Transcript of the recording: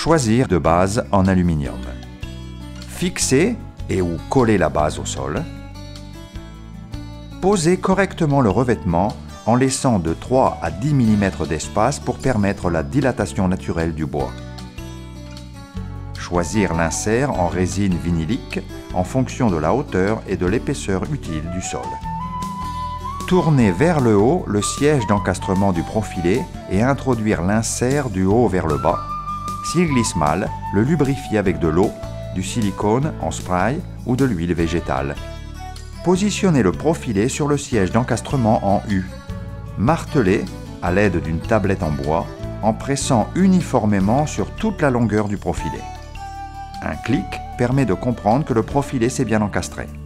Choisir de base en aluminium. Fixer et ou coller la base au sol. Poser correctement le revêtement en laissant de 3 à 10 mm d'espace pour permettre la dilatation naturelle du bois. Choisir l'insert en résine vinylique en fonction de la hauteur et de l'épaisseur utile du sol. Tourner vers le haut le siège d'encastrement du profilet et introduire l'insert du haut vers le bas. S'il glisse mal, le lubrifier avec de l'eau, du silicone en spray ou de l'huile végétale. Positionnez le profilet sur le siège d'encastrement en U. Martelez à l'aide d'une tablette en bois en pressant uniformément sur toute la longueur du profilet. Un clic permet de comprendre que le profilet s'est bien encastré.